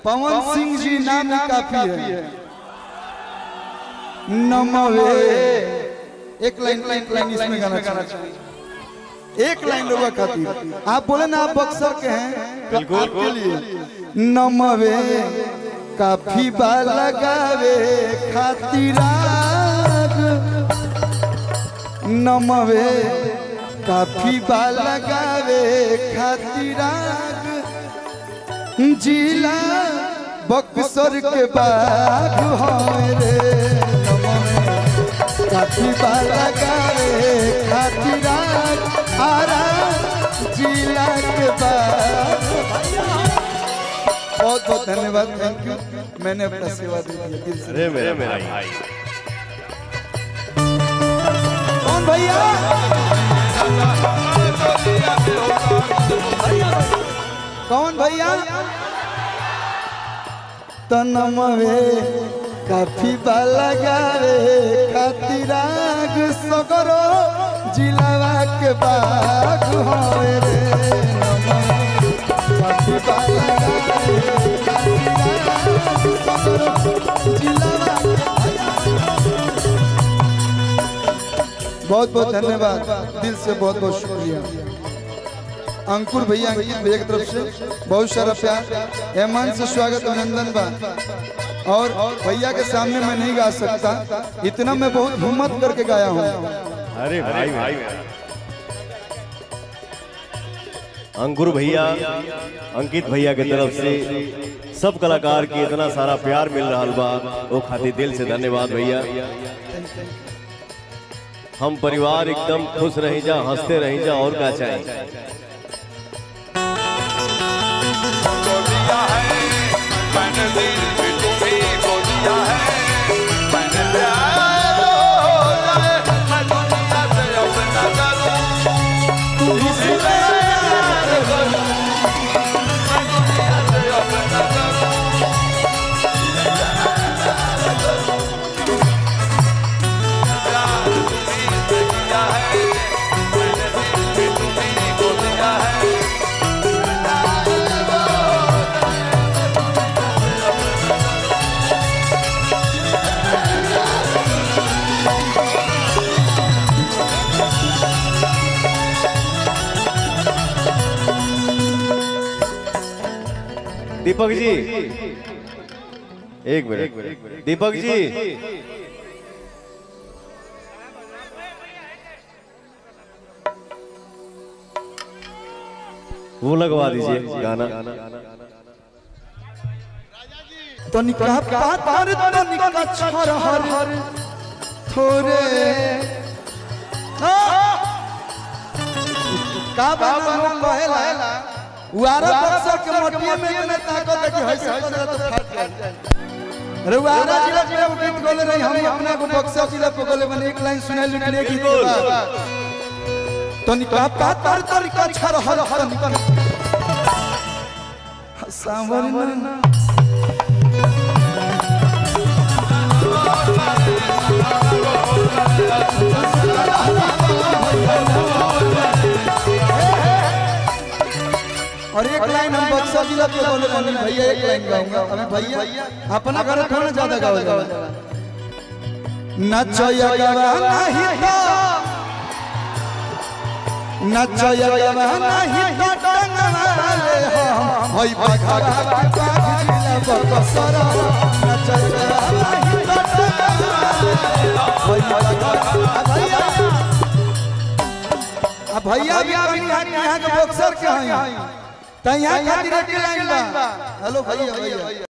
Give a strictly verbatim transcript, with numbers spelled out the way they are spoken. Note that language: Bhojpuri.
पवन सिंह जी नाम ही काफी है। नमवे एक लाइन एक लाइन इसमें गाना चाहिए, एक लाइन लोगों खातिर। आप बोले ना आप बक्सर के हैं, बिल्कुल आपके लिए नमवे काफी बार लगावे खातिराग, नमवे काफी बार लगावे खातिराग, जिला बक्सर के बाग होए रे, नमवे काफी बार लगावे खातिराग, आरा जिला के बाग। बहुत बहुत धन्यवाद, थैंक यू। मैंने अपना सेवा दे दिया। अरे मेरा मेरा भाई कौन भैया? कौन भैया? तनमवे काफी बार लगावे खातिराग, सगरो जिलावा के बाग होए रे, काफी बार लगावे खातिराग, सगरो जिलावा। बहुत बहुत धन्यवाद, दिल से बहुत बहुत शुक्रिया। अंकुर भैया, अंकित भैया की तरफ से बहुत सारा प्यार, एहमान से स्वागत अभिनंदन बा। और भैया के सामने मैं नहीं गा सकता, इतना मैं बहुत हिम्मत करके गाया हूँ। अरे भाई भाई अंकुर भैया, अंकित भैया की तरफ से सब कलाकार के इतना सारा प्यार मिल रहा बा, वो खातिर दिल से धन्यवाद भैया। हम परिवार एकदम खुश रह जा, हंसते रह जा, और क्या चाहिए। मैंने दिल में तुम्हें को दिया है, मैंने प्यार मैं दुनिया से अपना करूं, तुझसे प्यार करूं, मैं दुनिया से अपना करूं, प्यार तुम्हीं से किया है, मैंने दिल में तुम्हें को दिया है। दीपक जी एक मिनट, दीपक जी वो लगवा दीजिए गाना। तो निकाह पातर तो निकाह छोर हर थोरे का बाबा कहेला उआरा बक्सर के मटिया में इतना ताकत है कि हइसे करे तो फाट जाए। अरे उआरा जिला के गीत गोले रही, हम अपना को बक्सर जिला पे गोले बने एक लाइन सुने लुटने गीत बा। तो निकाह पातर तो निकाह छोर हर हर निकाह सावरना और एक लाइन हम बक्सर जिला पे बोले बनी भैया, एक लाइन गाऊंगा अभी भैया, अपना गाना थोड़ा ज्यादा गाओ। नचया गवा नहीं तो नचया गवा नहीं तो टंगवाले हम होई बघा जिला बक्सर, नचया गवा नहीं तो टंगवाले होई बघा। भैया अब भैया भी आप यहाँ के बक्सर के हैं, तो यहाँ खातिर एक लाइन बा। हेलो भैया भैया